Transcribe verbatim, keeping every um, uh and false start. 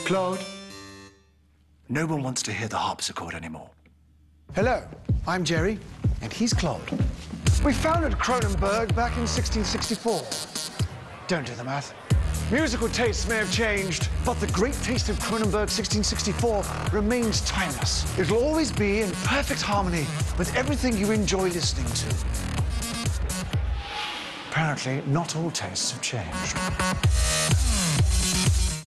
Claude, no one wants to hear the harpsichord anymore. Hello, I'm Jerry, and he's Claude. We founded Cronenberg back in sixteen sixty-four. Don't do the math. Musical tastes may have changed, but the great taste of Cronenberg sixteen sixty-four remains timeless. It'll always be in perfect harmony with everything you enjoy listening to. Apparently, not all tastes have changed.